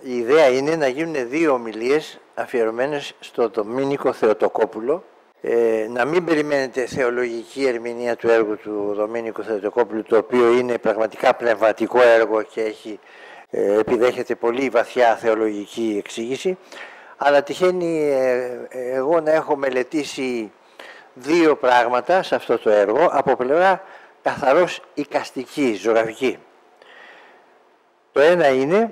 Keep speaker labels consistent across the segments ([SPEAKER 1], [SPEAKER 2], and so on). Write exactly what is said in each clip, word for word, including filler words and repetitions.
[SPEAKER 1] η ιδέα είναι να γίνουν δύο ομιλίες αφιερωμένες στο Δομήνικο Θεοτοκόπουλο. Ε, να μην περιμένετε θεολογική ερμηνεία του έργου του Δομήνικου Θεοτοκόπουλου, το οποίο είναι πραγματικά πνευματικό έργο και έχει, ε, επιδέχεται πολύ βαθιά θεολογική εξήγηση, αλλά τυχαίνει ε, εγώ να έχω μελετήσει δύο πράγματα σε αυτό το έργο από πλευρά καθαρώς εικαστική, ζωγραφική. Το ένα είναι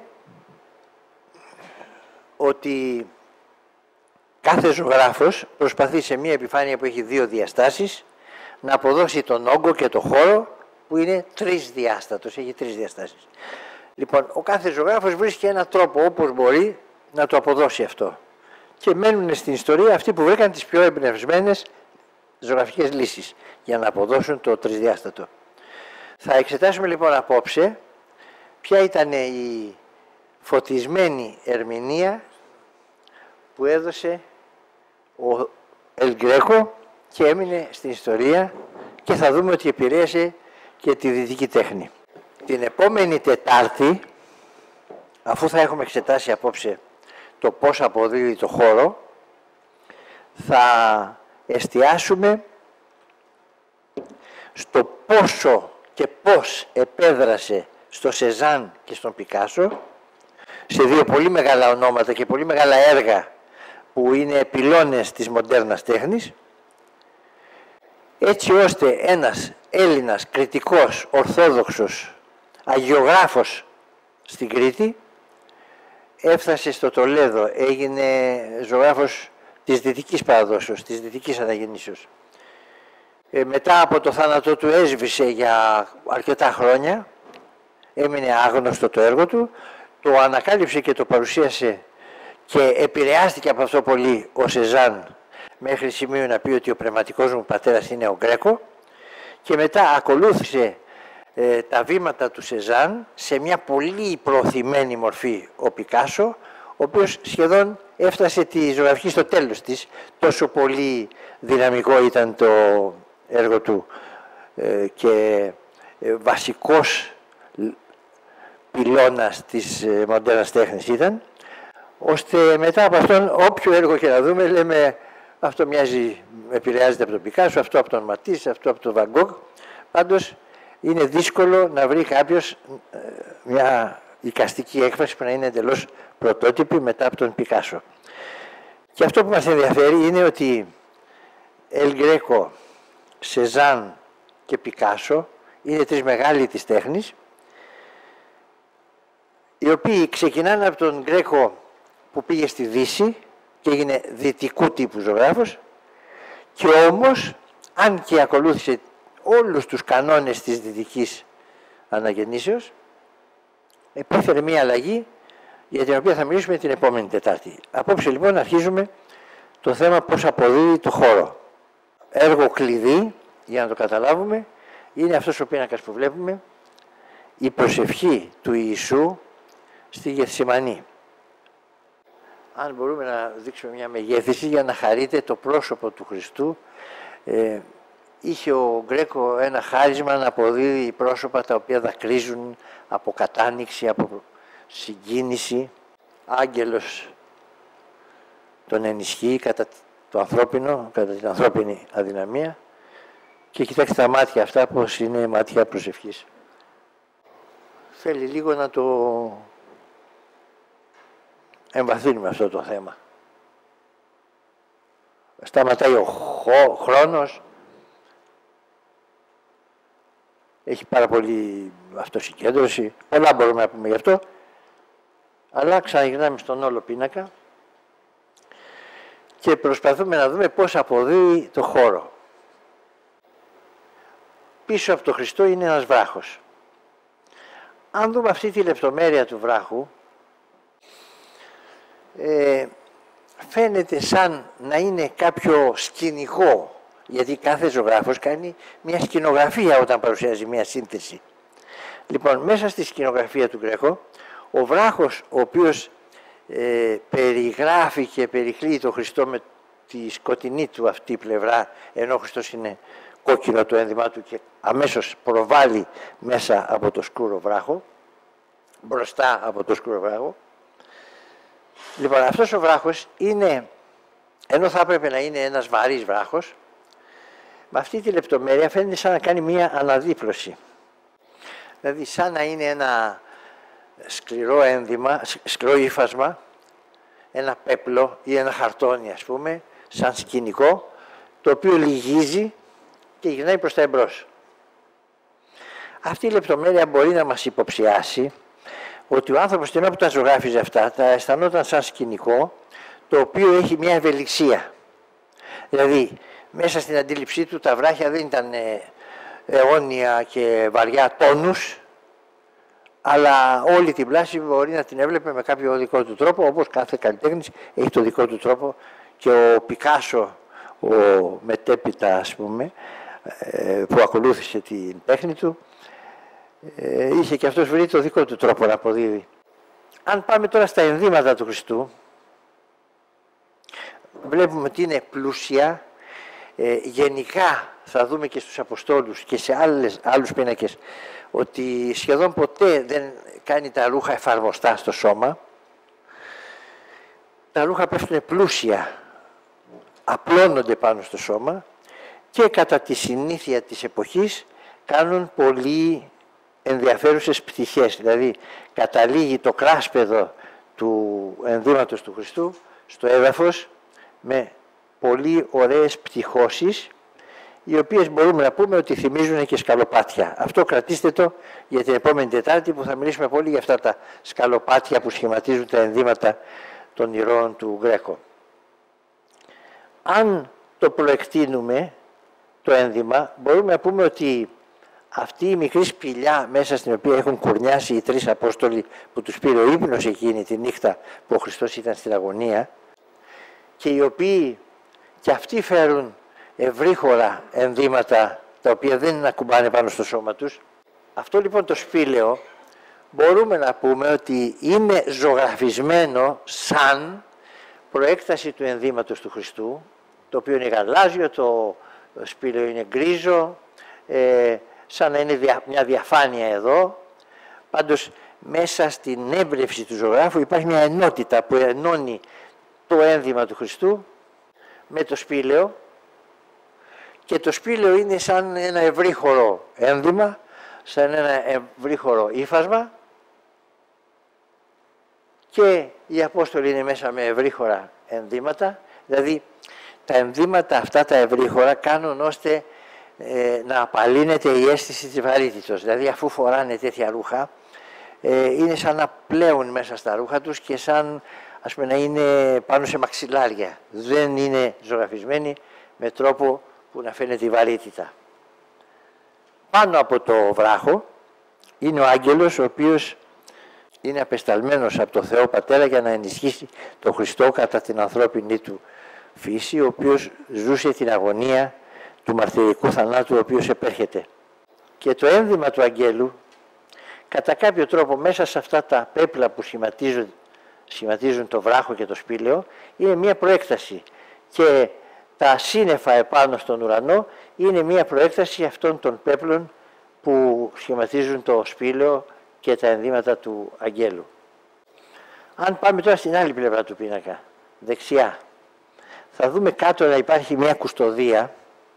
[SPEAKER 1] ότι κάθε ζωγράφος προσπαθεί σε μία επιφάνεια που έχει δύο διαστάσεις να αποδώσει τον όγκο και τον χώρο που είναι τρισδιάστατος, έχει τρεις διαστάσεις. Λοιπόν, ο κάθε ζωγράφος βρίσκει έναν τρόπο όπως μπορεί να το αποδώσει αυτό. Και μένουν στην ιστορία αυτοί που βρήκαν τις πιο εμπνευσμένες ζωγραφικές λύσεις για να αποδώσουν το τρισδιάστατο. Θα εξετάσουμε λοιπόν απόψε ποια ήταν η φωτισμένη ερμηνεία που έδωσε ο Ελ Γκρέκο και έμεινε στην ιστορία, και θα δούμε ότι επηρέασε και τη δυτική τέχνη. Την επόμενη Τετάρτη, αφού θα έχουμε εξετάσει απόψε το πώς αποδίδει το χώρο, θα εστιάσουμε στο πόσο και πώς επέδρασε στο Σεζάν και στον Πικάσο, σε δύο πολύ μεγάλα ονόματα και πολύ μεγάλα έργα που είναι πυλώνες της μοντέρνας τέχνης, έτσι ώστε ένας Έλληνας κριτικός, ορθόδοξος, αγιογράφος στην Κρήτη έφτασε στο Τολέδο, έγινε ζωγράφος της δυτικής παραδόσεως, της δυτικής αναγεννήσεως. Ε, μετά από το θάνατό του έσβησε για αρκετά χρόνια, έμεινε άγνωστο το έργο του, το ανακάλυψε και το παρουσίασε και επηρεάστηκε από αυτό πολύ ο Σεζάν, μέχρι σημείο να πει ότι ο πνευματικός μου πατέρας είναι ο Γκρέκο, και μετά ακολούθησε ε, τα βήματα του Σεζάν σε μια πολύ προωθημένη μορφή ο Πικάσο, ο οποίος σχεδόν έφτασε τη ζωγραφική στο τέλος της, τόσο πολύ δυναμικό ήταν το έργο του ε, και ε, βασικός πυλώνας της ε, μοντέρνας τέχνης ήταν, ώστε μετά από αυτόν όποιο έργο και να δούμε λέμε αυτό μοιάζει, επηρεάζεται από τον Πικάσο, αυτό από τον Ματίς, αυτό από τον Βαν Γκόγκ. Πάντως είναι δύσκολο να βρει κάποιος ε, μια εικαστική έκφραση που να είναι εντελώς πρωτότυπη μετά από τον Πικάσο. Και αυτό που μας ενδιαφέρει είναι ότι Ελ Γκρέκο, Σεζάν και Πικάσο είναι τρεις μεγάλοι της τέχνης, οι οποίοι ξεκινάνε από τον Γκρέκο που πήγε στη Δύση και έγινε δυτικού τύπου ζωγράφος, και όμως, αν και ακολούθησε όλους τους κανόνες της δυτικής αναγεννήσεως, επέφερε μία αλλαγή για την οποία θα μιλήσουμε την επόμενη Τετάρτη. Απόψε λοιπόν αρχίζουμε το θέμα πώς αποδίδει το χώρο. Έργο κλειδί, για να το καταλάβουμε, είναι αυτός ο πίνακας που βλέπουμε, η προσευχή του Ιησού στη Γεθσιμανή. Αν μπορούμε να δείξουμε μια μεγέθυνση για να χαρείτε το πρόσωπο του Χριστού, ε, είχε ο Γκρέκο ένα χάρισμα να αποδίδει πρόσωπα τα οποία δακρύζουν από κατάνοιξη, από συγκίνηση. Άγγελος τον ενισχύει κατά το ανθρώπινο, κατά την ανθρώπινη αδυναμία, και κοιτάξτε τα μάτια αυτά πως είναι μάτια προσευχής. Θέλει λίγο να το εμβαθύνουμε αυτό το θέμα. Σταματάει ο χρόνος, έχει πάρα πολύ αυτοσυγκέντρωση, πολλά μπορούμε να πούμε γι' αυτό, αλλά ξαναγυρνάμε στον όλο πίνακα και προσπαθούμε να δούμε πώς αποδίδει το χώρο. Πίσω από το Χριστό είναι ένας βράχος. Αν δούμε αυτή τη λεπτομέρεια του βράχου, ε, φαίνεται σαν να είναι κάποιο σκηνικό, γιατί κάθε ζωγράφος κάνει μια σκηνογραφία όταν παρουσιάζει μια σύνθεση. Λοιπόν, μέσα στη σκηνογραφία του Γκρέκο, ο βράχος ο οποίος ε, περιγράφει και περικλεί τον Χριστό με τη σκοτεινή του αυτή πλευρά, ενώ ο Χριστός είναι κόκκινο το ένδυμά του και αμέσως προβάλλει μέσα από το σκούρο βράχο, μπροστά από το σκούρο βράχο, Λοιπόν, αυτός ο βράχος είναι, ενώ θα έπρεπε να είναι ένας βαρύς βράχος, με αυτή τη λεπτομέρεια φαίνεται σαν να κάνει μία αναδίπλωση. Δηλαδή σαν να είναι ένα σκληρό ένδυμα, σκληρό ύφασμα, ένα πέπλο ή ένα χαρτόνι, ας πούμε, σαν σκηνικό, το οποίο λυγίζει και γυρνάει προς τα εμπρός. Αυτή η λεπτομέρεια μπορεί να μας υποψιάσει ότι ο άνθρωπος την ώρα που τα ζωγράφιζε αυτά, τα αισθανόταν σαν σκηνικό, το οποίο έχει μια ευελιξία. Δηλαδή, μέσα στην αντίληψή του τα βράχια δεν ήταν αιώνια και βαριά τόνους, αλλά όλη την πλάση μπορεί να την έβλεπε με κάποιο δικό του τρόπο, όπως κάθε καλλιτέχνης έχει το δικό του τρόπο, και ο Πικάσο, ο μετέπειτα, ας πούμε, που ακολούθησε την τέχνη του, είχε και αυτός βρει το δικό του τρόπο να αποδίδει. Αν πάμε τώρα στα ενδύματα του Χριστού, βλέπουμε ότι είναι πλούσια. Ε, γενικά θα δούμε και στους Αποστόλους και σε άλλες, άλλους πίνακες ότι σχεδόν ποτέ δεν κάνει τα ρούχα εφαρμοστά στο σώμα. Τα ρούχα πέφτουν πλούσια, απλώνονται πάνω στο σώμα και κατά τη συνήθεια της εποχής κάνουν πολύ ενδιαφέρουσες πτυχές. Δηλαδή καταλήγει το κράσπεδο του ενδύματος του Χριστού στο έδαφος με πολύ ωραίες πτυχώσεις, οι οποίες μπορούμε να πούμε ότι θυμίζουν και σκαλοπάτια. Αυτό κρατήστε το για την επόμενη Τετάρτη, που θα μιλήσουμε πολύ για αυτά τα σκαλοπάτια που σχηματίζουν τα ενδύματα των ηρώων του Γκρέκο. Αν το προεκτείνουμε το ένδυμα, μπορούμε να πούμε ότι αυτή η μικρή σπηλιά μέσα στην οποία έχουν κουρνιάσει οι τρεις Απόστολοι που τους πήρε ο ύπνος εκείνη τη νύχτα που ο Χριστός ήταν στην αγωνία, και οι οποίοι και αυτοί φέρουν ευρύχωρα ενδύματα τα οποία δεν ακουμπάνε πάνω στο σώμα τους. Αυτό λοιπόν το σπήλαιο μπορούμε να πούμε ότι είναι ζωγραφισμένο σαν προέκταση του ενδύματος του Χριστού, το οποίο είναι γαλάζιο, το σπήλαιο είναι γκρίζο, ε, σαν να είναι μια διαφάνεια εδώ. Πάντως μέσα στην έμπνευση του ζωγράφου υπάρχει μια ενότητα που ενώνει το ένδυμα του Χριστού με το σπήλαιο, και το σπήλαιο είναι σαν ένα ευρύχωρο ένδυμα, σαν ένα ευρύχωρο ύφασμα, και οι Απόστολοι είναι μέσα με ευρύχωρα ενδύματα. Δηλαδή τα ενδύματα αυτά τα ευρύχωρα κάνουν ώστε ε, να απαλύνεται η αίσθηση της βαρύτητος. Δηλαδή αφού φοράνε τέτοια ρούχα, ε, είναι σαν να πλέουν μέσα στα ρούχα τους και σαν, ας πούμε, να είναι πάνω σε μαξιλάρια. Δεν είναι ζωγραφισμένοι με τρόπο που να φαίνεται η βαρύτητα. Πάνω από το βράχο είναι ο άγγελος, ο οποίος είναι απεσταλμένος από το Θεό Πατέρα για να ενισχύσει τον Χριστό κατά την ανθρώπινη του φύση, ο οποίος ζούσε την αγωνία του μαρτυρικού θανάτου, ο οποίος επέρχεται. Και το ένδυμα του αγγέλου, κατά κάποιο τρόπο μέσα σε αυτά τα πέπλα που σχηματίζουν, σχηματίζουν το βράχο και το σπήλαιο, είναι μία προέκταση, και τα σύννεφα επάνω στον ουρανό είναι μία προέκταση αυτών των πέπλων που σχηματίζουν το σπήλαιο και τα ενδύματα του αγγέλου. Αν πάμε τώρα στην άλλη πλευρά του πίνακα, δεξιά, θα δούμε κάτω να υπάρχει μία κουστοδία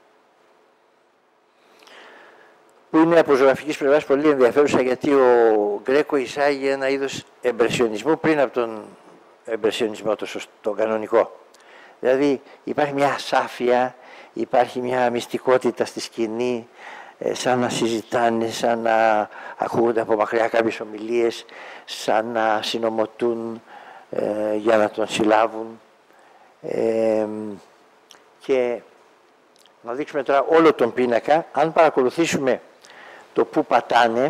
[SPEAKER 1] που είναι από ζωγραφικής πλευράς πολύ ενδιαφέρουσα, γιατί ο Γκρέκο εισάγει ένα είδος εμπρεσιονισμού πριν από τον εμπρεσιονισμό, τον κανονικό. Δηλαδή υπάρχει μια ασάφεια, υπάρχει μια μυστικότητα στη σκηνή, σαν να συζητάνε, σαν να ακούγονται από μακριά κάποιες ομιλίες, σαν να συνομωτούν ε, για να τον συλλάβουν. Ε, και να δείξουμε τώρα όλο τον πίνακα. Αν παρακολουθήσουμε το που πατάνε,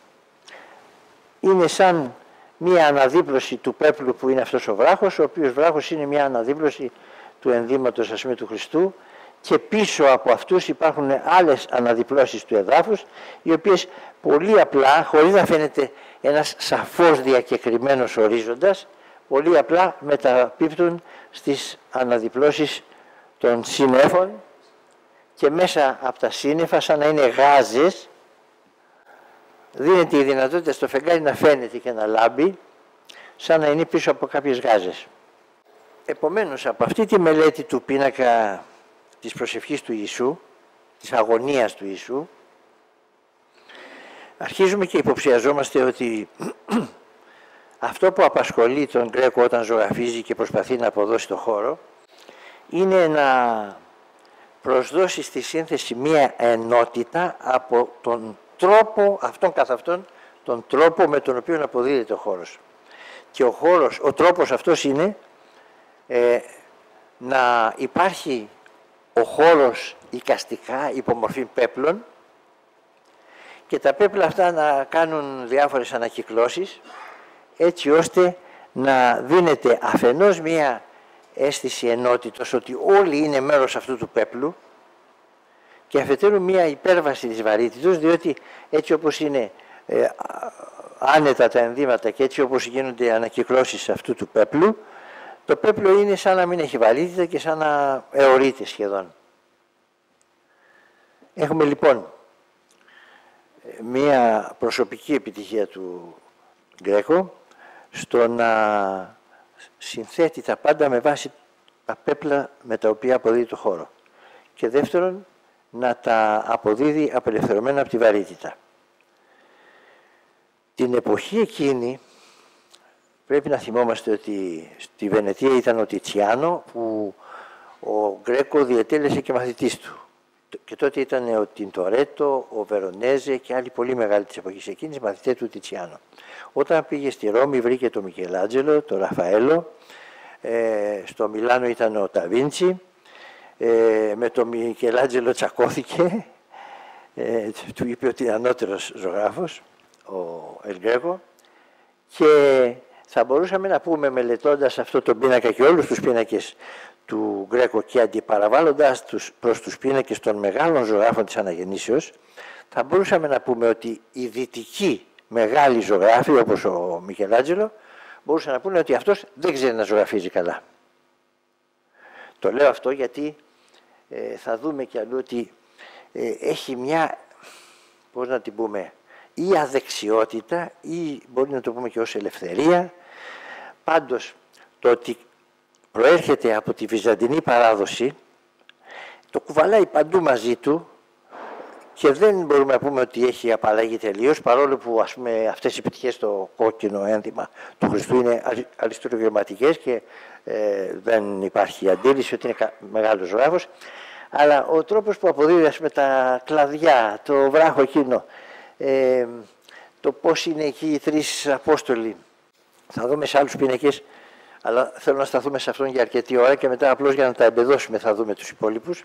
[SPEAKER 1] είναι σαν μία αναδίπλωση του πέπλου που είναι αυτός ο βράχος, ο οποίος βράχος είναι μία αναδίπλωση του ενδύματος, ας πούμε, του Χριστού, και πίσω από αυτούς υπάρχουν άλλες αναδιπλώσεις του εδάφους, οι οποίες πολύ απλά, χωρίς να φαίνεται ένας σαφώς διακεκριμένος ορίζοντας, πολύ απλά μεταπίπτουν στις αναδιπλώσεις των σύννεφων, και μέσα από τα σύννεφα, σαν να είναι γάζες, δίνεται η δυνατότητα στο φεγγάρι να φαίνεται και να λάμπει, σαν να είναι πίσω από κάποιες γάζες. Επομένως, από αυτή τη μελέτη του πίνακα της προσευχής του Ιησού, της αγωνίας του Ιησού, αρχίζουμε και υποψιαζόμαστε ότι αυτό που απασχολεί τον Γκρέκο όταν ζωγραφίζει και προσπαθεί να αποδώσει το χώρο είναι να προσδώσει στη σύνθεση μία ενότητα από τον τρόπο, αυτόν καθ' αυτόν, τον τρόπο με τον οποίο αποδίδεται ο χώρος. Και ο χώρος, ο τρόπος αυτός είναι ε, να υπάρχει ο χώρος εικαστικά υπομορφή πέπλων και τα πέπλα αυτά να κάνουν διάφορες ανακυκλώσεις έτσι ώστε να δίνεται αφενός μία αίσθηση ενότητος ότι όλοι είναι μέρος αυτού του πέπλου και αφετέρου μία υπέρβαση της βαρύτητος, διότι έτσι όπως είναι ε, άνετα τα ενδύματα και έτσι όπως γίνονται ανακυκλώσεις αυτού του πέπλου, το πέπλο είναι σαν να μην έχει βαρύτητα και σαν να αιωρείται σχεδόν. Έχουμε λοιπόν μία προσωπική επιτυχία του Γκρέκο στο να συνθέτει τα πάντα με βάση τα πέπλα με τα οποία αποδίδει το χώρο. Και δεύτερον, να τα αποδίδει απελευθερωμένα από τη βαρύτητα. Την εποχή εκείνη πρέπει να θυμόμαστε ότι στη Βενετία ήταν ο Τιτσιάνο που ο Γκρέκο διετέλεσε και μαθητής του. Και τότε ήταν ο Τιντορέτο, ο Βερονέζε και άλλοι πολύ μεγάλοι της εποχής εκείνης μαθητές του Τιτσιάνο. Όταν πήγε στη Ρώμη βρήκε τον Μικελάντζελο, τον Ραφαέλο, ε, στο Μιλάνο ήταν ο Νταβίντσι, ε, με τον Μικελάντζελο τσακώθηκε, ε, του είπε ότι είναι ανώτερος ζωγράφος, ο Ελ Γκρέκο, και θα μπορούσαμε να πούμε μελετώντας αυτό το πίνακα και όλους τους πίνακες του Γκρέκο και αντιπαραβάλλοντας τους προς τους πίνακες των μεγάλων ζωγράφων της Αναγεννήσεως, θα μπορούσαμε να πούμε ότι οι δυτικοί μεγάλοι ζωγράφοι, όπως ο Μικελάντζελο, μπορούσαν να πούνε ότι αυτός δεν ξέρει να ζωγραφίζει καλά. Το λέω αυτό γιατί ε, θα δούμε κι αλλού ότι ε, έχει μια, πώς να την πούμε, ή αδεξιότητα ή μπορεί να το πούμε και ως ελευθερία. Πάντως, το ότι προέρχεται από τη βυζαντινή παράδοση, το κουβαλάει παντού μαζί του και δεν μπορούμε να πούμε ότι έχει απαλλαγεί τελείως, παρόλο που ας πούμε, αυτές οι επιτυχίες στο κόκκινο ένθιμα του Χριστού είναι αριστουργηματικές και ε, δεν υπάρχει αντίληψη ότι είναι μεγάλος ζωγράφος, αλλά ο τρόπος που αποδίδει ας πούμε, τα κλαδιά, το βράχο εκείνο, ε, το πώς είναι εκεί οι τρεις Απόστολοι, θα δούμε σε άλλους πίνακες, αλλά θέλω να σταθούμε σε αυτόν για αρκετή ώρα και μετά απλώς για να τα εμπεδώσουμε θα δούμε τους υπόλοιπους.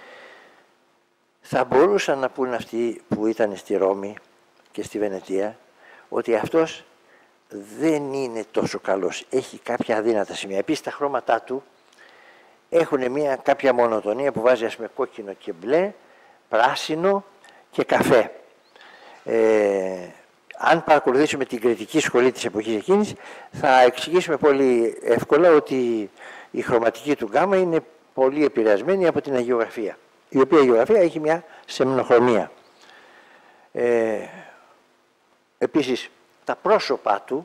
[SPEAKER 1] Θα μπορούσαν να πούν αυτοί που ήταν στη Ρώμη και στη Βενετία ότι αυτός δεν είναι τόσο καλός, έχει κάποια αδύνατα σημεία. Επίσης τα χρώματά του έχουν μια κάποια μονοτονία που βάζει ας πούμε κόκκινο και μπλε, πράσινο και καφέ. Ε, αν παρακολουθήσουμε την κριτική σχολή της εποχής εκείνης, θα εξηγήσουμε πολύ εύκολα ότι η χρωματική του γκάμα είναι πολύ επηρεασμένη από την αγιογραφία, η οποία αγιογραφία έχει μια σεμνοχρωμία. Ε, επίσης, τα πρόσωπά του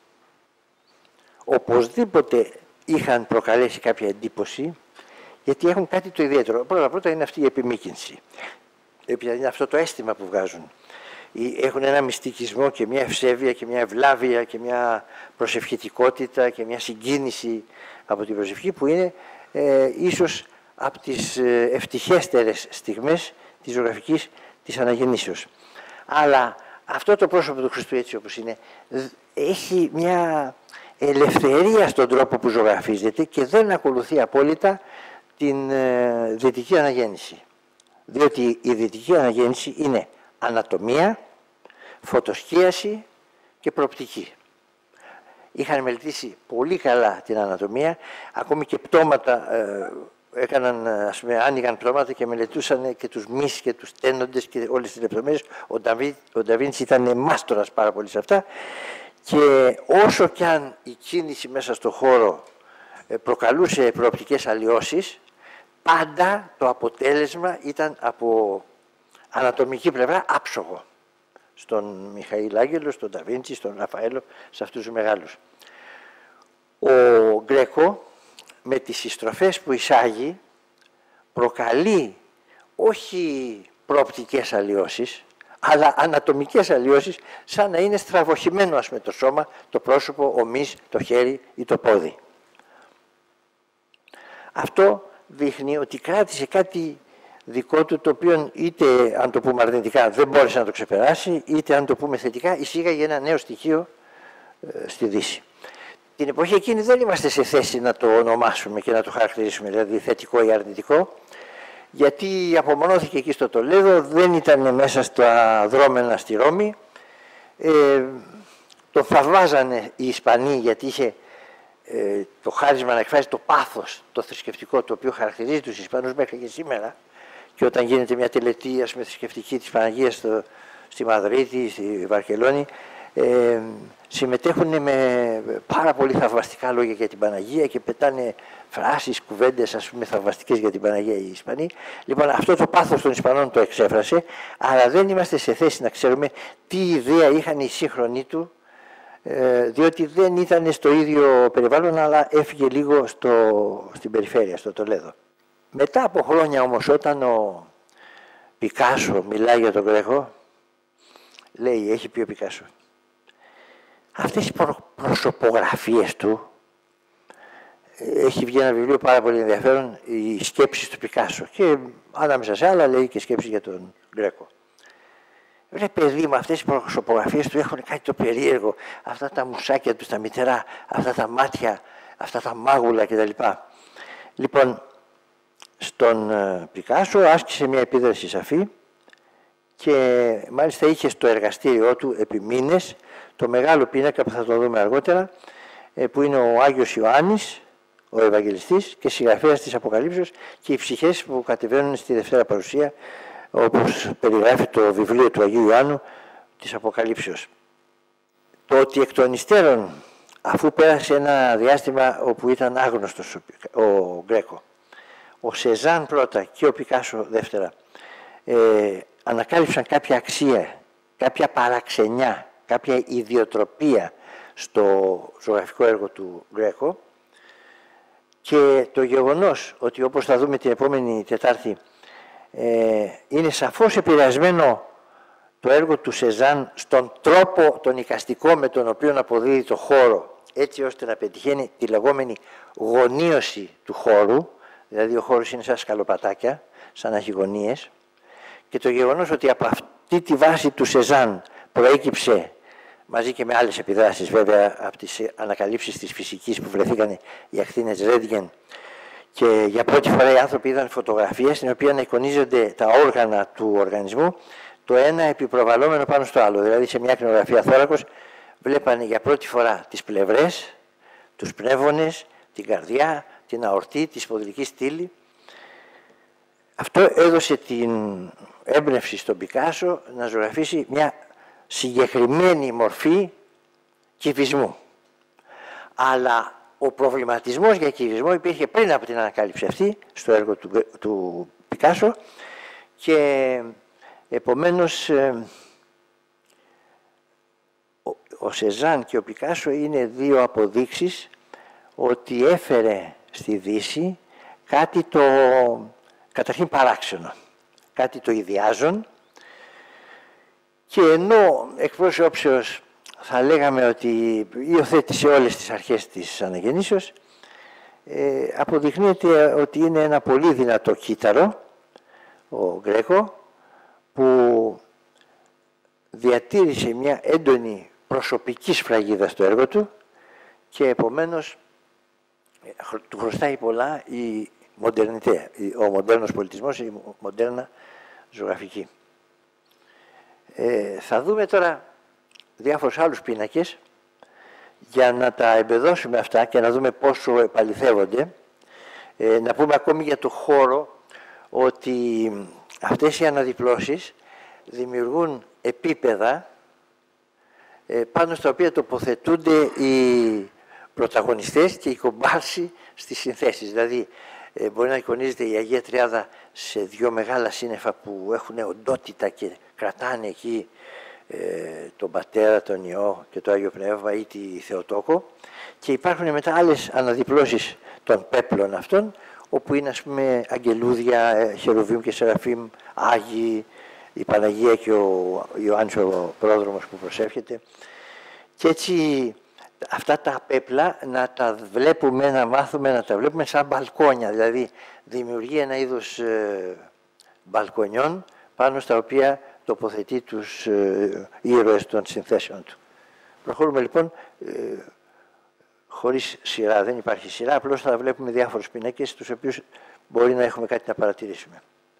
[SPEAKER 1] οπωσδήποτε είχαν προκαλέσει κάποια εντύπωση, γιατί έχουν κάτι το ιδιαίτερο. Πρώτα-πρώτα είναι αυτή η επιμήκυνση. Είναι αυτό το αίσθημα που βγάζουν. Έχουν ένα μυστικισμό και μια ευσέβεια και μια ευλάβεια και μια προσευχητικότητα και μια συγκίνηση από την προσευχή που είναι ε, ίσως από τις ευτυχέστερες στιγμές της ζωγραφικής της Αναγεννήσεως. Αλλά αυτό το πρόσωπο του Χριστού έτσι όπως είναι έχει μια ελευθερία στον τρόπο που ζωγραφίζεται και δεν ακολουθεί απόλυτα την ε, δυτική αναγέννηση. Διότι η δυτική αναγέννηση είναι ανατομία, φωτοσκίαση και προοπτική. Είχαν μελετήσει πολύ καλά την ανατομία, ακόμη και πτώματα ε, έκαναν, ας πούμε, άνοιγαν πτώματα και μελετούσαν και τους μυς και τους τένοντες και όλες τις λεπτομέρειες. Ο, Νταβί, ο Νταβίντσι ήταν μάστορας πάρα πολύ σε αυτά και όσο κι αν η κίνηση μέσα στο χώρο ε, προκαλούσε προοπτικές αλλοιώσεις, πάντα το αποτέλεσμα ήταν από ανατομική πλευρά άψογο. Στον Μιχαήλ Άγγελο, στον Νταβίντσι, στον Ραφαέλο, σε αυτούς τους μεγάλους. Ο Γκρέκο με τις συστροφές που εισάγει προκαλεί όχι προοπτικές αλλοιώσεις, αλλά ανατομικές αλλοιώσεις, σαν να είναι στραβοχημένο ας πούμε, το σώμα, το πρόσωπο, ο μυς, το χέρι ή το πόδι. Αυτό δείχνει ότι κράτησε κάτι δικό του, το οποίο είτε αν το πούμε αρνητικά δεν μπόρεσε να το ξεπεράσει, είτε αν το πούμε θετικά εισήγαγε ένα νέο στοιχείο ε, στη Δύση. Την εποχή εκείνη δεν είμαστε σε θέση να το ονομάσουμε και να το χαρακτηρίσουμε, δηλαδή θετικό ή αρνητικό, γιατί απομονώθηκε εκεί στο Τολέδο, δεν ήταν μέσα στα δρόμενα στη Ρώμη. Ε, το θαυμάζανε οι Ισπανοί γιατί είχε ε, το χάρισμα να εκφράζει το πάθος, το θρησκευτικό, το οποίο χαρακτηρίζει τους Ισπανούς μέχρι και σήμερα. Και όταν γίνεται μια τελετή ας πούμε, θρησκευτική της Παναγίας στο, στη Μαδρίτη, στη Βαρκελόνη, ε, συμμετέχουν με πάρα πολύ θαυμαστικά λόγια για την Παναγία και πετάνε φράσεις, κουβέντες ας πούμε θαυμαστικές για την Παναγία οι Ισπανοί. Λοιπόν, αυτό το πάθος των Ισπανών το εξέφρασε, αλλά δεν είμαστε σε θέση να ξέρουμε τι ιδέα είχαν οι σύγχρονοι του, ε, διότι δεν ήταν στο ίδιο περιβάλλον, αλλά έφυγε λίγο στο, στην περιφέρεια, στο Τολέδο. Μετά από χρόνια όμως, όταν ο Πικάσο μιλάει για τον Γκρέκο, λέει, έχει πει ο Πικάσο, αυτές οι προσωπογραφίες του, έχει βγει ένα βιβλίο πάρα πολύ ενδιαφέρον, οι σκέψεις του Πικάσο, και ανάμεσα σε άλλα λέει και σκέψεις για τον Γκρέκο. Ρε παιδί μου, αυτές οι προσωπογραφίες του έχουν κάτι το περίεργο, αυτά τα μουσάκια του, τα μητερά, αυτά τα μάτια, αυτά τα μάγουλα κτλ. Λοιπόν, στον Πικάσο άσκησε μια επίδραση σαφή και μάλιστα είχε στο εργαστήριό του επί μήνες το μεγάλο πίνακα που θα το δούμε αργότερα, που είναι ο Άγιος Ιωάννης, ο Ευαγγελιστής και συγγραφέας της Αποκαλύψεως, και οι ψυχές που κατεβαίνουν στη Δευτέρα Παρουσία, όπως περιγράφει το βιβλίο του Αγίου Ιωάννου της Αποκαλύψεως. Το ότι εκ των υστέρων, αφού πέρασε ένα διάστημα όπου ήταν άγνωστος ο Γκρέκο, ο Σεζάν πρώτα και ο Πικάσο δεύτερα, ε, ανακάλυψαν κάποια αξία, κάποια παραξενιά, κάποια ιδιοτροπία στο ζωγραφικό έργο του Γκρέκο, και το γεγονός ότι, όπως θα δούμε την επόμενη Τετάρτη, ε, είναι σαφώς επηρεασμένο το έργο του Σεζάν στον τρόπο τον εικαστικό με τον οποίο αποδίδει το χώρο, έτσι ώστε να πετυχαίνει τη λεγόμενη γωνίωση του χώρου, δηλαδή ο χώρος είναι σαν σκαλοπατάκια, σαν να έχει γωνίες, και το γεγονός ότι από αυτή τη βάση του Σεζάν προέκυψε, μαζί και με άλλες επιδράσεις βέβαια, από τις ανακαλύψεις της φυσικής που βρεθήκαν οι ακτίνες Ρέντγεν, και για πρώτη φορά οι άνθρωποι είδαν φωτογραφίες στην οποία εικονίζονται τα όργανα του οργανισμού, το ένα επιπροβαλλόμενο πάνω στο άλλο. Δηλαδή σε μια ακτινογραφία θώρακος βλέπανε για πρώτη φορά τις πλευρές, τους πνεύμονες, την καρδιά, την αορτή, τη σπονδυλική στήλη. Αυτό έδωσε την έμπνευση στον Πικάσο να ζωγραφίσει μια συγκεκριμένη μορφή κυβισμού. Αλλά ο προβληματισμός για κυβισμό υπήρχε πριν από την ανακάλυψη αυτή στο έργο του, του Πικάσο, και επομένως ε, ο, ο Σεζάν και ο Πικάσο είναι δύο αποδείξεις ότι έφερε στη Δύση κάτι το καταρχήν παράξενο, κάτι το ιδιάζον, και ενώ εκ πρώτης όψεως θα λέγαμε ότι υιοθέτησε όλες τις αρχές της αναγεννήσεως, ε, αποδεικνύεται ότι είναι ένα πολύ δυνατό κύτταρο, ο Γκρέκο, που διατήρησε μια έντονη προσωπική σφραγίδα στο έργο του, και επομένως του χρωστάει πολλά η μοντερνιτέ, ο μοντέρνος πολιτισμός, η μοντέρνα ζωγραφική. Ε, θα δούμε τώρα διάφορους άλλους πίνακες για να τα εμπεδώσουμε αυτά και να δούμε πόσο επαληθεύονται. Ε, να πούμε ακόμη για το χώρο ότι αυτές οι αναδιπλώσεις δημιουργούν επίπεδα ε, πάνω στα οποία τοποθετούνται οι πρωταγωνιστές και οι κομπάρσοι στις συνθέσεις. Δηλαδή ε, μπορεί να εικονίζεται η Αγία Τριάδα σε δύο μεγάλα σύννεφα που έχουν οντότητα και κρατάνε εκεί ε, τον Πατέρα, τον Υιό και το Άγιο Πνεύμα ή τη Θεοτόκο, και υπάρχουν μετά άλλες αναδιπλώσεις των πέπλων αυτών, όπου είναι, ας πούμε, αγγελούδια, χερουβίμ και σεραφίμ, Άγιοι, η Παναγία και ο Ιωάννης ο πρόδρομος που προσεύχεται. Και έτσι αυτά τα πέπλα να τα βλέπουμε, να μάθουμε να τα βλέπουμε σαν μπαλκόνια, δηλαδή δημιουργεί ένα είδος ε, μπαλκονιών πάνω στα οποία τοποθετεί τους ε, ήρωες των συνθέσεων του. Προχωρούμε λοιπόν ε, χωρίς σειρά, δεν υπάρχει σειρά, απλώς θα βλέπουμε διάφορους πίνακες, τους οποίους μπορεί να έχουμε κάτι να παρατηρήσουμε.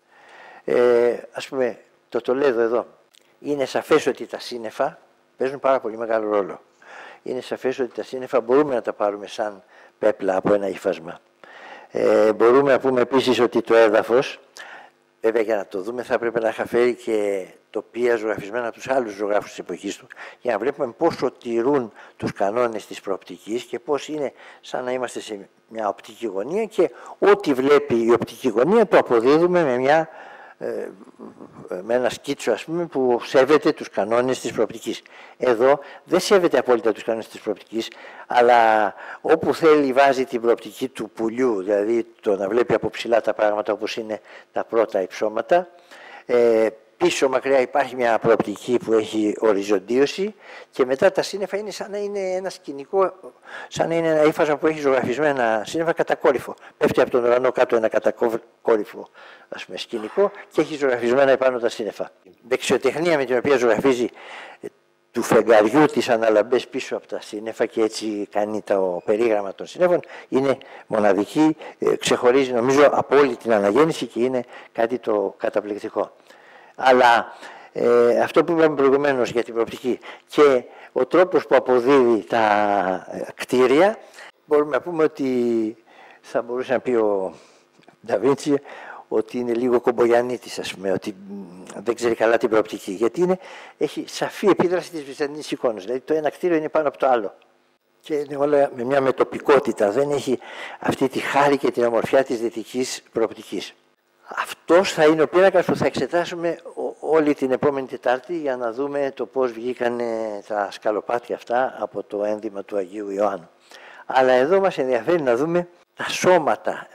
[SPEAKER 1] Ε, ας πούμε, το Τολέδο εδώ, είναι σαφές ότι τα σύννεφα παίζουν πάρα πολύ μεγάλο ρόλο. Είναι σαφές ότι τα σύννεφα μπορούμε να τα πάρουμε σαν πέπλα από ένα ύφασμα. Ε, μπορούμε να πούμε επίσης ότι το έδαφος, βέβαια για να το δούμε θα πρέπει να είχα φέρει και τοπία ζωγραφισμένα από τους άλλους ζωγράφους της εποχής του, για να βλέπουμε πόσο τηρούν τους κανόνες της προοπτικής και πώς είναι σαν να είμαστε σε μια οπτική γωνία και ό,τι βλέπει η οπτική γωνία το αποδίδουμε με, μια, ε, με ένα σκίτσο, ας πούμε, που σέβεται τους κανόνες της προοπτικής. Εδώ δεν σέβεται απόλυτα τους κανόνες της προοπτικής, αλλά όπου θέλει βάζει την προοπτική του πουλιού, δηλαδή το να βλέπει από ψηλά τα πράγματα όπως είναι τα πρώτα υψώματα. Ε, Πίσω μακριά υπάρχει μια προοπτική που έχει οριζοντίωση και μετά τα σύννεφα είναι σαν να είναι ένα σκηνικό, σαν να είναι ένα ύφασμα που έχει ζωγραφισμένα σύννεφα κατακόρυφο. Πέφτει από τον ουρανό κάτω ένα κατακόρυφο, ας πούμε, σκηνικό και έχει ζωγραφισμένα επάνω τα σύννεφα. Δεξιοτεχνία με την οποία ζωγραφίζει του φεγγαριού τις αναλαμπές πίσω από τα σύννεφα και έτσι κάνει το περίγραμμα των σύννεφων είναι μοναδική, ξεχωρίζει νομίζω από όλη την αναγέννηση και είναι κάτι το καταπληκτικό. Αλλά ε, αυτό που είπαμε προηγουμένως για την προοπτική και ο τρόπος που αποδίδει τα κτίρια, μπορούμε να πούμε ότι θα μπορούσε να πει ο Νταβίντσι ότι είναι λίγο κομπογιανίτης, ας πούμε, ότι δεν ξέρει καλά την προοπτική, γιατί είναι, έχει σαφή επίδραση της βυζαντινής εικόνας, δηλαδή το ένα κτίριο είναι πάνω από το άλλο. Και είναι όλα με μια μετοπικότητα, δεν έχει αυτή τη χάρη και την ομορφιά της δυτικής προοπτικής. Αυτός θα είναι ο πίνακας που θα εξετάσουμε όλη την επόμενη Τετάρτη για να δούμε το πώς βγήκαν τα σκαλοπάτια αυτά από το ένδυμα του Αγίου Ιωάννου. Αλλά εδώ μας ενδιαφέρει να δούμε τα σώματα.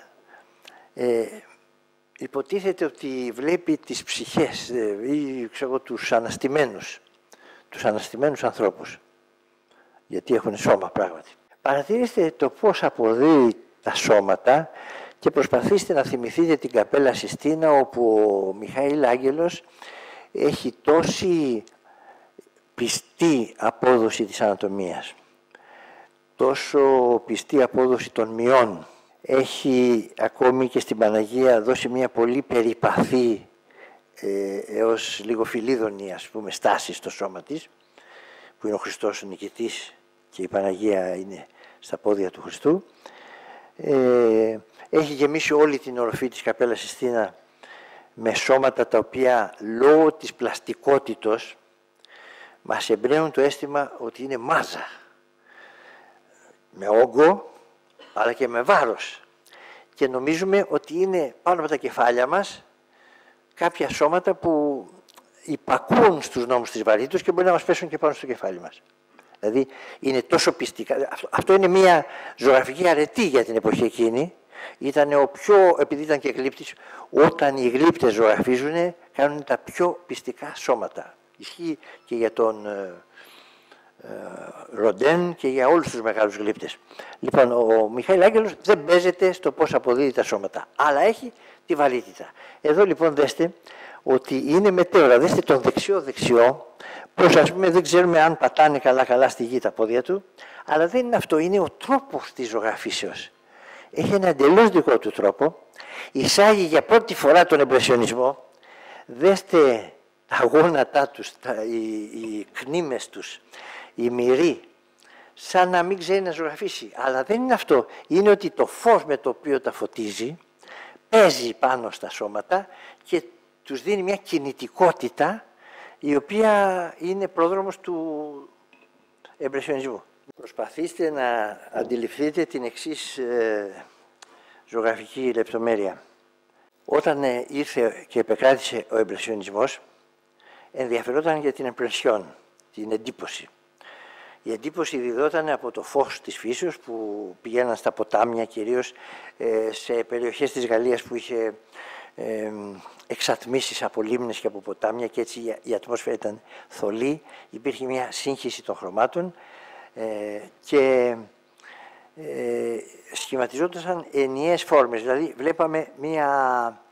[SPEAKER 1] Ε, υποτίθεται ότι βλέπει τις ψυχές ή ξέρω, τους αναστημένους, τους αναστημένους ανθρώπους, γιατί έχουν σώμα πράγματι. Παρατηρήστε το πώς αποδίδει τα σώματα και προσπαθήστε να θυμηθείτε την Καπέλα Sistina, όπου ο Μιχαήλ Άγγελος έχει τόση πιστή απόδοση της ανατομίας, τόσο πιστή απόδοση των μειών. Έχει ακόμη και στην Παναγία δώσει μια πολύ περιπαθή ε, έως λίγο φιλίδωνη, ας πούμε, στάση στο σώμα της, που είναι ο Χριστός ο νικητής και η Παναγία είναι στα πόδια του Χριστού. Ε, έχει γεμίσει όλη την οροφή της Καπέλας Sistina με σώματα τα οποία λόγω της πλαστικότητος μας εμπνέουν το αίσθημα ότι είναι μάζα, με όγκο αλλά και με βάρος, και νομίζουμε ότι είναι πάνω από τα κεφάλια μας κάποια σώματα που υπακούν στους νόμους της βαρύτητας και μπορεί να μας πέσουν και πάνω στο κεφάλι μας. Δηλαδή είναι τόσο πιστικά. Αυτό είναι μια ζωγραφική αρετή για την εποχή εκείνη. Ήταν ο πιο, επειδή ήταν και γλύπτης, όταν οι γλύπτες ζωγραφίζουν, κάνουν τα πιο πιστικά σώματα. Ισχύει και για τον ε, ε, Ροντέν και για όλους τους μεγάλους γλύπτες. Λοιπόν, ο Μιχαήλ Άγγελος δεν παίζεται στο πώς αποδίδει τα σώματα, αλλά έχει τη βαρύτητα. Εδώ λοιπόν δέστε ότι είναι μετέωρα. Δέστε τον δεξιό-δεξιό, πως ας πούμε δεν ξέρουμε αν πατάνε καλά-καλά στη γη τα πόδια του, αλλά δεν είναι αυτό, είναι ο τρόπος της ζωγραφίσεως. Έχει ένα εντελώς δικό του τρόπο, εισάγει για πρώτη φορά τον εμπρεσιονισμό. Δέστε τα γόνατά τους, τα, οι, οι κνήμες τους, οι μυροί, σαν να μην ξέρει να ζωγραφίσει. Αλλά δεν είναι αυτό, είναι ότι το φως με το οποίο τα φωτίζει παίζει πάνω στα σώματα και τους δίνει μια κινητικότητα η οποία είναι πρόδρομος του εμπρεσιονισμού. Προσπαθήστε να αντιληφθείτε την εξής ε, ζωγραφική λεπτομέρεια. Όταν ε, ήρθε και επεκράτησε ο εμπρεσιονισμός, ενδιαφερόταν για την εμπρεσιόν, την εντύπωση. Η εντύπωση διδόταν από το φως της φύσεως που πηγαίναν στα ποτάμια, κυρίως σε περιοχές της Γαλλίας που είχε εξατμίσεις από λίμνες και από ποτάμια και έτσι η ατμόσφαιρα ήταν θολή, υπήρχε μια σύγχυση των χρωμάτων και σχηματιζόντουσαν ενιαίες φόρμες, δηλαδή βλέπαμε μια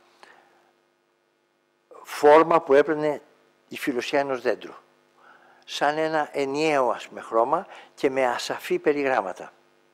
[SPEAKER 1] φόρμα που έπαιρνε η φιλοσιά ενός δέντρου, σαν ένα ενιαίο ας πούμε, χρώμα και με ασαφή περιγράμματα.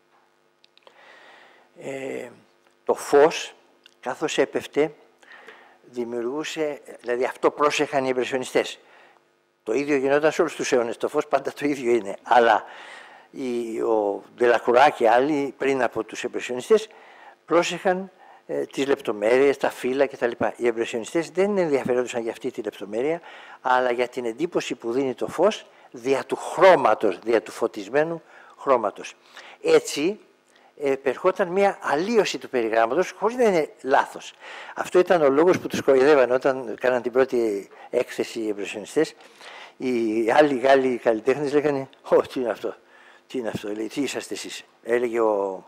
[SPEAKER 1] Ε, το φως, καθώς έπεφτε, δημιουργούσε, δηλαδή αυτό πρόσεχαν οι εμπρεσιονιστές. Το ίδιο γινόταν σε όλους τους αιώνες, το φως πάντα το ίδιο είναι, αλλά η, ο Ντελακρουά και άλλοι πριν από τους εμπρεσιονιστές πρόσεχαν ε, τις λεπτομέρειες, τα φύλλα κτλ. Οι εμπρεσιονιστές δεν ενδιαφερόντουσαν για αυτή τη λεπτομέρεια, αλλά για την εντύπωση που δίνει το φως δια του χρώματος, δια του φωτισμένου χρώματος. Έτσι, επερχόταν μια αλλίωση του περιγράμματος, χωρίς να είναι λάθος. Αυτό ήταν ο λόγος που τους κοροϊδεύαν όταν κάναν την πρώτη έκθεση οι εμπρεσιονιστές. Οι άλλοι Γάλλοι καλλιτέχνες λέγανε «Ω, τι είναι αυτό, τι είναι αυτό, λέει, τι είσαστε εσείς». Έλεγε ο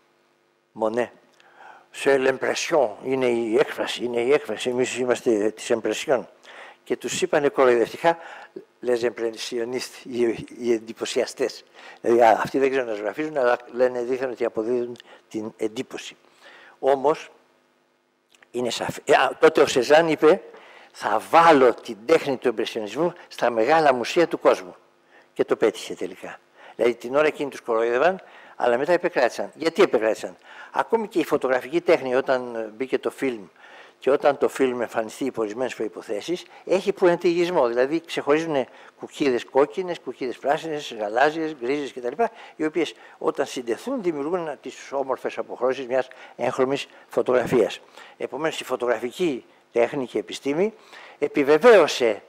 [SPEAKER 1] Μονέ «Σε l'impression, είναι η έκφραση, είναι η έκφραση, εμείς είμαστε της impression». Και τους είπανε κοροϊδευτικά les impressionistes, οι, οι εντυπωσιαστές. Δηλαδή αυτοί δεν ξέρουν να ζωγραφίζουν, αλλά λένε δείχνουν ότι αποδίδουν την εντύπωση. Όμως, είναι σαφή. Ε, τότε ο Σεζάν είπε θα βάλω την τέχνη του εμπρεσιονισμού στα μεγάλα μουσεία του κόσμου. Και το πέτυχε τελικά. Δηλαδή την ώρα εκείνη τους κοροϊδεύαν, αλλά μετά επεκράτησαν. Γιατί επεκράτησαν? Ακόμη και η φωτογραφική τέχνη όταν μπήκε το φιλμ και όταν το φιλμ εμφανιστεί υπό ορισμένες προϋποθέσεις, έχει πουεντιγισμό. Δηλαδή ξεχωρίζουν κουκκίδες κόκκινες, κουκκίδες πράσινες, γαλάζιες, γκρίζες κτλ. Οι οποίες όταν συντεθούν δημιουργούν τις όμορφες αποχρώσεις μιας έγχρωμης φωτογραφίας. Επομένως η φωτογραφική τέχνη και επιστήμη επιβεβαίωσε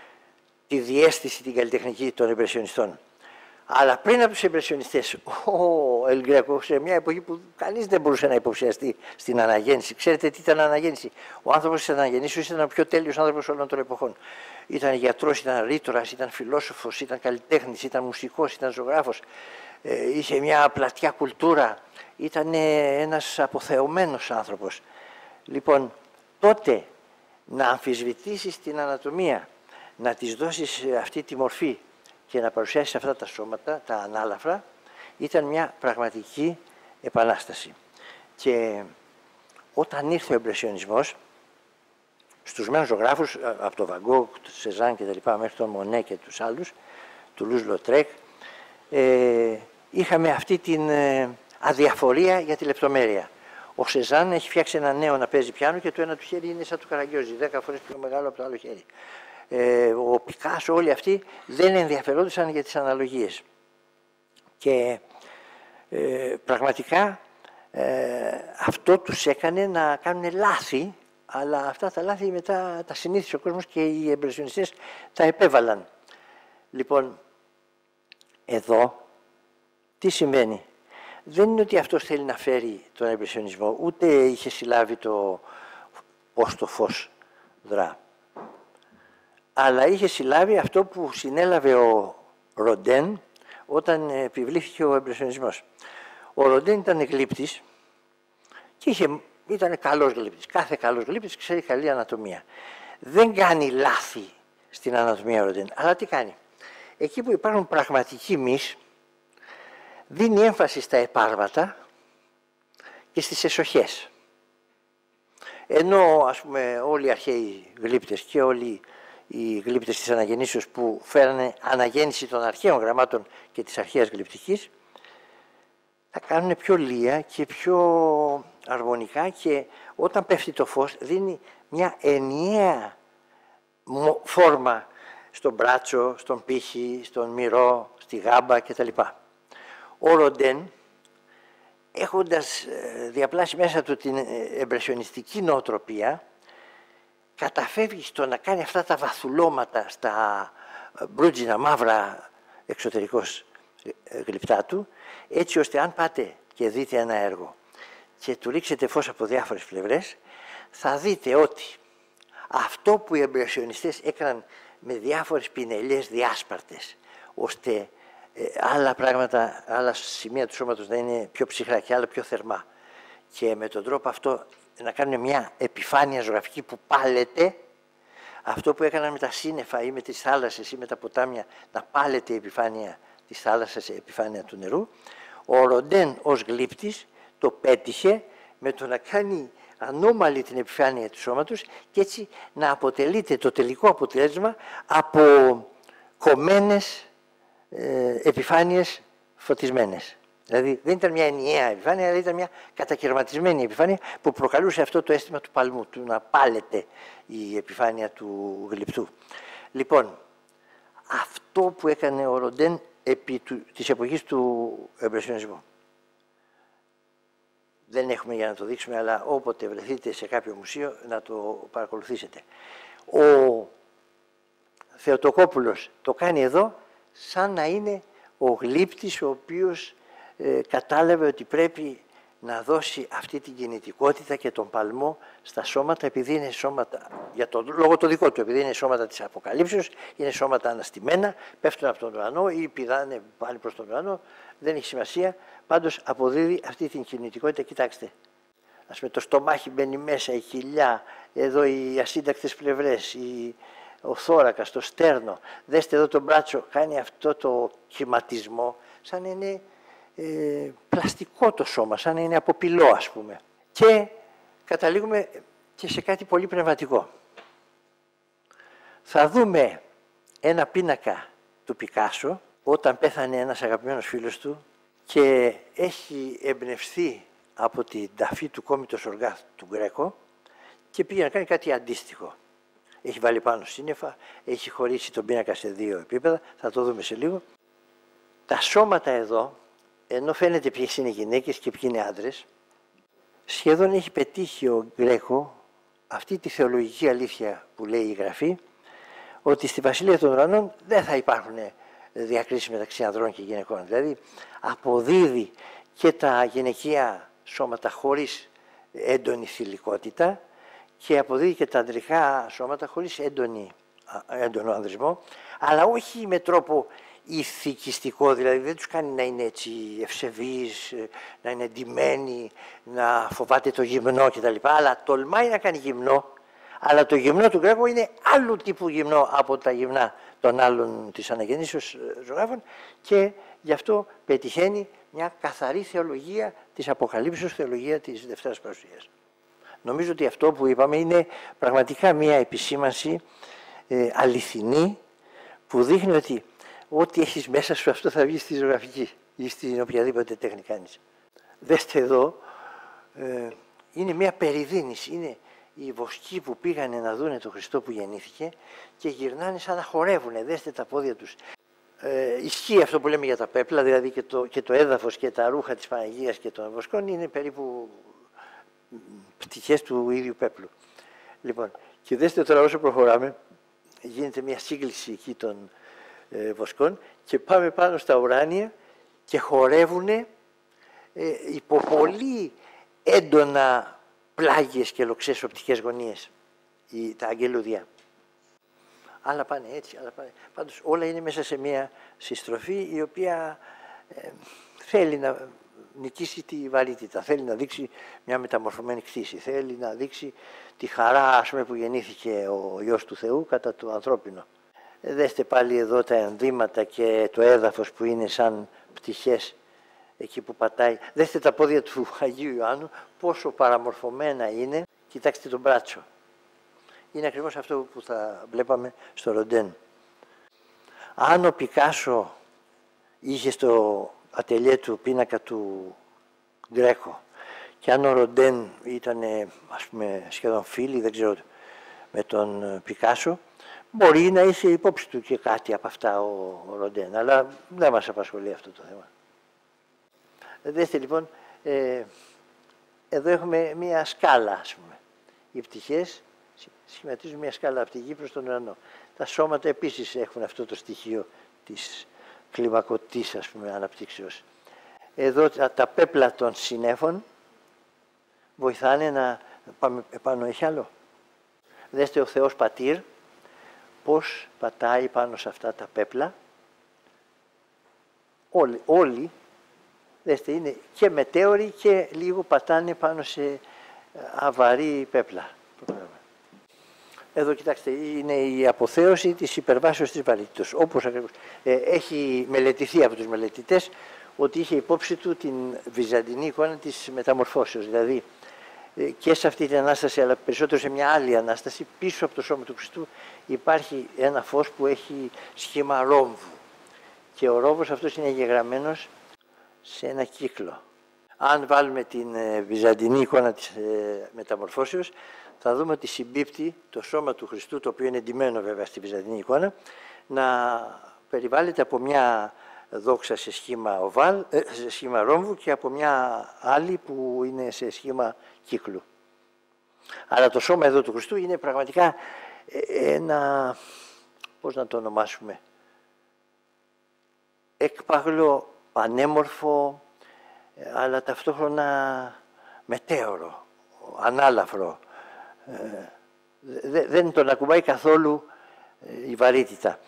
[SPEAKER 1] τη διαίσθηση την καλλιτεχνική των εμπρεσιονιστών. Αλλά πριν από τους εμπρεσιονιστές, ο Ελ Γκρέκο, σε μια εποχή που κανείς δεν μπορούσε να υποψιαστεί στην αναγέννηση. Ξέρετε τι ήταν αναγέννηση? Ο άνθρωπος της αναγεννήσεως ήταν ο πιο τέλειος άνθρωπος όλων των εποχών. Ήταν γιατρός, ήταν ρήτορας, ήταν φιλόσοφος, ήταν καλλιτέχνης, ήταν μουσικός, ήταν ζωγράφος. Ε, είχε μια πλατιά κουλτούρα. Ήταν ένας αποθεωμένος άνθρωπος. Λοιπόν, τότε να αμφισβητήσεις την ανατομία, να της δώσεις αυτή τη μορφή και να παρουσιάσει αυτά τα σώματα, τα ανάλαφρα, ήταν μια πραγματική επανάσταση. Και όταν ήρθε ο εμπρεσιονισμός, στους μένους ζωγράφους, από τον Βαν Γκόγκ, τον Σεζάν και τα λοιπά, μέχρι τον Μονέ και τους άλλους, του Λουζ Λοτρέκ, ε, είχαμε αυτή την ε, αδιαφορία για τη λεπτομέρεια. Ο Σεζάν έχει φτιάξει ένα νέο να παίζει πιάνο και το ένα του χέρι είναι σαν του Καραγκιόζη, δέκα φορές πιο μεγάλο από το άλλο χέρι. Ε, ο Πικάσο, όλοι αυτοί δεν ενδιαφερόντουσαν για τις αναλογίες. Και ε, πραγματικά ε, αυτό τους έκανε να κάνουν λάθη, αλλά αυτά τα λάθη μετά τα συνήθισε ο κόσμος και οι εμπρεσιονιστές τα επέβαλαν. Λοιπόν, εδώ τι συμβαίνει? Δεν είναι ότι αυτός θέλει να φέρει τον εμπρεσιονισμό, ούτε είχε συλλάβει το πώς το φως δρά. Αλλά είχε συλλάβει αυτό που συνέλαβε ο Ροντέν όταν επιβλήθηκε ο εμπρεσιονισμός. Ο Ροντέν ήταν γλύπτης και είχε, ήταν καλός γλύπτης. Κάθε καλός γλύπτης ξέρει καλή ανατομία. Δεν κάνει λάθη στην ανατομία ο Ροντέν, αλλά τι κάνει? Εκεί που υπάρχουν πραγματικοί μυς, δίνει έμφαση στα επάρματα και στις εσοχές. Ενώ ας πούμε όλοι οι αρχαίοι γλύπτες και όλοι οι γλύπτες της αναγεννήσεως που φέρανε αναγέννηση των αρχαίων γραμμάτων και της αρχαίας γλυπτικής, τα κάνουν πιο λία και πιο αρμονικά και όταν πέφτει το φως δίνει μια ενιαία φόρμα στον μπράτσο, στον πύχη, στον μυρό, στη γάμπα κτλ. Ο Ροντέν, έχοντας διαπλάσει μέσα του την εμπρεσιονιστική νοοτροπία, καταφεύγει στο να κάνει αυτά τα βαθουλώματα στα μπρούτζινα μαύρα εξωτερικώς γλυπτά του, έτσι ώστε αν πάτε και δείτε ένα έργο και του ρίξετε φως από διάφορες πλευρές, θα δείτε ότι αυτό που οι εμπρεσιονιστές έκαναν με διάφορες πινελιές διάσπαρτες, ώστε ε, άλλα πράγματα, άλλα σημεία του σώματος να είναι πιο ψυχρά και άλλα πιο θερμά. Και με τον τρόπο αυτό να κάνουν μια επιφάνεια ζωγραφική που πάλεται, αυτό που έκαναν με τα σύννεφα ή με τις θάλασσες ή με τα ποτάμια, να πάλεται η επιφάνεια της θάλασσας, η επιφάνεια του νερού, ο Ροντέν ως γλύπτης το πέτυχε με το να κάνει ανώμαλη την επιφάνεια του σώματος και έτσι να αποτελείται το τελικό αποτέλεσμα από κομμένες ε, επιφάνειες φωτισμένες. Δηλαδή δεν ήταν μια ενιαία επιφάνεια, αλλά ήταν μια κατακαιρματισμένη επιφάνεια που προκαλούσε αυτό το αίσθημα του παλμού, του να πάλεται η επιφάνεια του γλυπτού. Λοιπόν, αυτό που έκανε ο Ροντέν επί του, της εποχής του εμπρεσιονισμού. Δεν έχουμε για να το δείξουμε, αλλά όποτε βρεθείτε σε κάποιο μουσείο να το παρακολουθήσετε. Ο Θεοτοκόπουλος το κάνει εδώ σαν να είναι ο γλύπτης ο οποίος ε, κατάλαβε ότι πρέπει να δώσει αυτή την κινητικότητα και τον παλμό στα σώματα, επειδή είναι σώματα, για το λόγο το δικό του, επειδή είναι σώματα της Αποκαλύψεως, είναι σώματα αναστημένα, πέφτουν από τον ουρανό ή πηδάνε πάλι προς τον ουρανό, δεν έχει σημασία, πάντως αποδίδει αυτή την κινητικότητα. Κοιτάξτε, ας πούμε το στομάχι μπαίνει μέσα, η κοιλιά, εδώ οι ασύντακτες πλευρές, η, ο θώρακας, το στέρνο, δέστε εδώ το μπράτσο, κάνει αυτό το κυματισμό, σαν να είναι Ε, πλαστικό το σώμα, σαν να είναι από πυλό, ας πούμε. Και καταλήγουμε και σε κάτι πολύ πνευματικό. Θα δούμε ένα πίνακα του Πικάσο όταν πέθανε ένας αγαπημένος φίλος του και έχει εμπνευστεί από την ταφή του κόμιτος οργά του Γκρέκο και πήγε να κάνει κάτι αντίστοιχο. Έχει βάλει πάνω σύννεφα, έχει χωρίσει τον πίνακα σε δύο επίπεδα, θα το δούμε σε λίγο. Τα σώματα εδώ, ενώ φαίνεται ποιες είναι οι γυναίκες και ποιοι είναι άντρες, σχεδόν έχει πετύχει ο Γκρέκο αυτή τη θεολογική αλήθεια που λέει η Γραφή, ότι στη Βασιλεία των Ουρανών δεν θα υπάρχουν διακρίσεις μεταξύ ανδρών και γυναικών. Δηλαδή αποδίδει και τα γυναικεία σώματα χωρίς έντονη θηλυκότητα και αποδίδει και τα ανδρικά σώματα χωρίς έντονη, έντονο ανδρισμό, αλλά όχι με τρόπο ηθικιστικό, δηλαδή δεν τους κάνει να είναι έτσι ευσεβείς, να είναι ντυμένοι, να φοβάται το γυμνό κτλ. Αλλά τολμάει να κάνει γυμνό, αλλά το γυμνό του Γκρέκο είναι άλλου τύπου γυμνό από τα γυμνά των άλλων της αναγεννήσεως ζωγράφων και γι' αυτό πετυχαίνει μια καθαρή θεολογία της Αποκαλύψεως, θεολογία της Δευτέρας Παρουσίας. Νομίζω ότι αυτό που είπαμε είναι πραγματικά μια επισήμανση ε, αληθινή που δείχνει ότι ό,τι έχεις μέσα σου αυτό θα βγει στη ζωγραφική ή στην οποιαδήποτε τέχνη κάνεις. Δέστε εδώ, ε, είναι μια περιδίνηση, είναι οι βοσκοί που πήγανε να δούνε τον Χριστό που γεννήθηκε και γυρνάνε σαν να χορεύουνε, δέστε τα πόδια τους. Ε, ισχύει αυτό που λέμε για τα πέπλα, δηλαδή και το, και το έδαφος και τα ρούχα της Παναγίας και των βοσκών είναι περίπου πτυχές του ίδιου πέπλου. Λοιπόν, και δέστε τώρα όσο προχωράμε, γίνεται μια σύγκληση εκεί των ε, βοσκών και πάμε πάνω στα ουράνια και χορεύουνε ε, υπό πολύ έντονα πλάγιες και λοξές οπτικές γωνίες, η, τα αγγελούδια. Άλλα πάνε έτσι, άλλα πάνε. Πάντως όλα είναι μέσα σε μια συστροφή η οποία ε, θέλει να νικήσει τη βαρύτητα, θέλει να δείξει μια μεταμορφωμένη κτήση, θέλει να δείξει τη χαρά, ας πούμε, που γεννήθηκε ο Υιός του Θεού κατά το ανθρώπινο. Ε, δέστε πάλι εδώ τα ενδύματα και το έδαφος που είναι σαν πτυχές εκεί που πατάει. Δέστε τα πόδια του Αγίου Ιωάννου, πόσο παραμορφωμένα είναι. Κοιτάξτε τον μπράτσο. Είναι ακριβώς αυτό που θα βλέπαμε στο Ροντέν. Αν ο Πικάσο είχε στο ατελιέ του πίνακα του Γκρέκο και αν ο Ροντέν ήταν, ας πούμε, σχεδόν φίλοι, δεν ξέρω, με τον Πικάσο, μπορεί να είχε υπόψη του και κάτι από αυτά ο, ο Ροντέν, αλλά δεν μας απασχολεί αυτό το θέμα. Δέστε λοιπόν, ε, εδώ έχουμε μία σκάλα, ας πούμε. Οι πτυχές σχηματίζουν μια σκάλα από τη γη προς τον ουρανό. Τα σώματα επίσης έχουν αυτό το στοιχείο της κλιμακωτής, ας πούμε, αναπτύξεως. Εδώ τα, τα πέπλα των συννέφων βοηθάνε να... Πάμε επάνω, έχει άλλο. Δέστε ο Θεός Πατήρ πώς πατάει πάνω σε αυτά τα πέπλα. Όλοι, όλοι δέστε, είναι και μετέωροι και λίγο πατάνε πάνω σε αβαρή πέπλα. Εδώ κοιτάξτε, είναι η αποθέωση της υπερβάσεως της βαρύτητας. Όπως ακριβώς ε, έχει μελετηθεί από τους μελετητές ότι είχε υπόψη του την βυζαντινή εικόνα της μεταμορφώσεως. Δηλαδή ε, και σε αυτή την Ανάσταση, αλλά περισσότερο σε μια άλλη Ανάσταση, πίσω από το σώμα του Χριστού υπάρχει ένα φως που έχει σχήμα ρόμβου. Και ο ρόμβος αυτός είναι γεγραμμένος σε ένα κύκλο. Αν βάλουμε την ε, βυζαντινή εικόνα της ε, μεταμορφώσεως, θα δούμε ότι συμπίπτει το σώμα του Χριστού, το οποίο είναι ντυμένο βέβαια στη βυζαντινή εικόνα, να περιβάλλεται από μια δόξα σε σχήμα, οβάλ, ε, σε σχήμα ρόμβου και από μια άλλη που είναι σε σχήμα κύκλου. Αλλά το σώμα εδώ του Χριστού είναι πραγματικά ένα, πώς να το ονομάσουμε, έκπαγλο, πανέμορφο, αλλά ταυτόχρονα μετέωρο, ανάλαφρο. Δεν τον ακουμπάει καθόλου η βαρύτητα.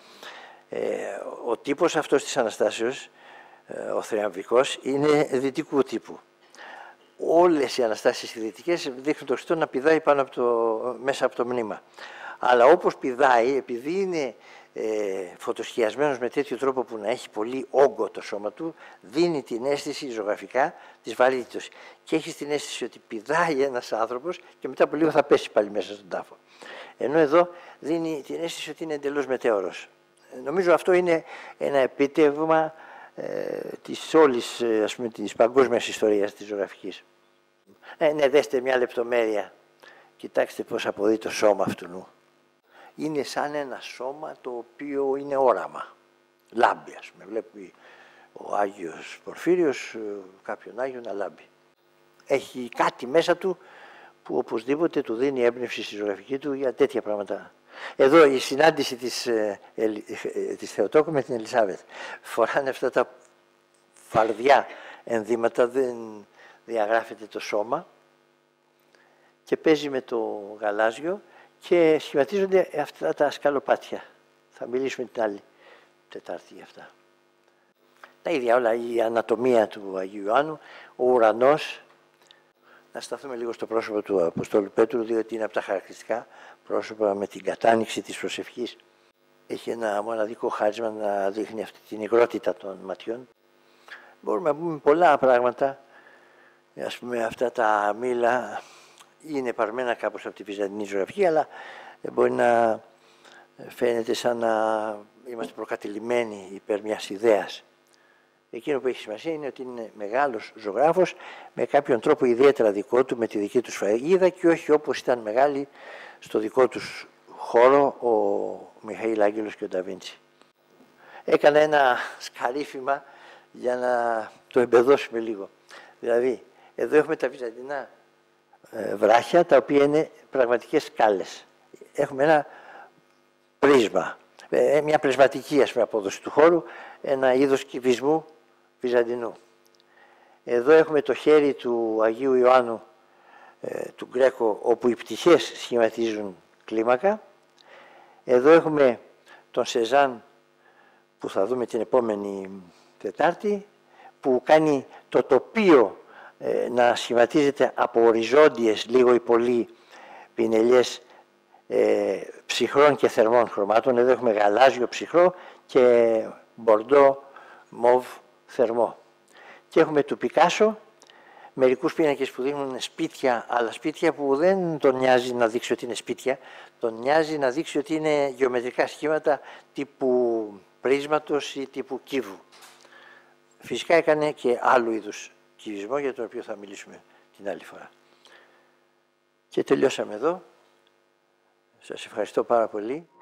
[SPEAKER 1] Ο τύπος αυτός της Αναστάσεως, ο θριαμβικός, είναι δυτικού τύπου. Όλες οι Αναστάσεις οι δυτικές δείχνουν τον Χριστό να πηδάει πάνω από το, μέσα από το μνήμα. Αλλά όπως πηδάει, επειδή είναι ε, φωτοσχιασμένος με τέτοιο τρόπο που να έχει πολύ όγκο το σώμα του, δίνει την αίσθηση ζωγραφικά της βαρύτητας. Και έχει την αίσθηση ότι πηδάει ένας άνθρωπος και μετά από λίγο θα πέσει πάλι μέσα στον τάφο. Ενώ εδώ δίνει την αίσθηση ότι είναι εντελώς μετέωρος. Νομίζω αυτό είναι ένα επίτευγμα ε, της όλης ε, ας πούμε, της παγκόσμιας ιστορίας της ζωγραφικής. Ε, ναι, δέστε μια λεπτομέρεια. Κοιτάξτε πώς αποδεί το σώμα αυτού. Είναι σαν ένα σώμα το οποίο είναι όραμα. Λάμπει, ας πούμε. Βλέπει ο Άγιος Πορφύριος κάποιον Άγιο να λάμπει. Έχει κάτι μέσα του που οπωσδήποτε του δίνει έμπνευση στη ζωγραφική του για τέτοια πράγματα. Εδώ η συνάντηση της, ε, ε, της Θεοτόκου με την Ελισάβετ. Φοράνε αυτά τα φαρδιά ενδύματα, δεν διαγράφεται το σώμα και παίζει με το γαλάζιο και σχηματίζονται αυτά τα σκαλοπάτια. Θα μιλήσουμε την άλλη Τετάρτη για αυτά. Τα ίδια όλα, η ανατομία του Αγίου Ιωάννου, ο ουρανός. Να σταθούμε λίγο στο πρόσωπο του Αποστόλου Πέτρου, διότι είναι από τα χαρακτηριστικά πρόσωπα με την κατάνοιξη της προσευχής. Έχει ένα μοναδικό χάρισμα να δείχνει αυτή την υγρότητα των ματιών. Μπορούμε να πούμε πολλά πράγματα. Ας πούμε, αυτά τα μήλα είναι παρμένα κάπως από τη βυζαντινή ζωγραφική, αλλά μπορεί να φαίνεται σαν να είμαστε προκατηλημένοι υπέρ μιας ιδέας. Εκείνο που έχει σημασία είναι ότι είναι μεγάλος ζωγράφος με κάποιον τρόπο ιδιαίτερα δικό του, με τη δική του σφραγίδα και όχι όπως ήταν μεγάλοι στο δικό τους χώρο ο Μιχαήλ Άγγελος και ο Νταβίντσι. Έκανα ένα σκαρίφημα για να το εμπεδώσουμε λίγο. Δηλαδή, εδώ έχουμε τα βυζαντινά βράχια, τα οποία είναι πραγματικές σκάλες. Έχουμε ένα πρίσμα, μια πρεσματική ας πούμε, απόδοση του χώρου, ένα είδος κυβισμού βυζαντινού. Εδώ έχουμε το χέρι του Αγίου Ιωάννου, του Γκρέκο, όπου οι πτυχές σχηματίζουν κλίμακα. Εδώ έχουμε τον Σεζάν, που θα δούμε την επόμενη Τετάρτη, που κάνει το τοπίο ε, να σχηματίζεται από οριζόντιες, λίγο ή πολύ, πινελιές ε, ψυχρών και θερμών χρωμάτων. Εδώ έχουμε γαλάζιο ψυχρό και μπορντό μοβ θερμό. Και έχουμε του Πικάσο μερικούς πίνακες που δείχνουν σπίτια, αλλά σπίτια που δεν τον νοιάζει να δείξει ότι είναι σπίτια, τον νοιάζει να δείξει ότι είναι γεωμετρικά σχήματα τύπου πρίσματος ή τύπου κύβου. Φυσικά έκανε και άλλου είδους κυβισμό, για τον οποίο θα μιλήσουμε την άλλη φορά. Και τελειώσαμε εδώ. Σας ευχαριστώ πάρα πολύ.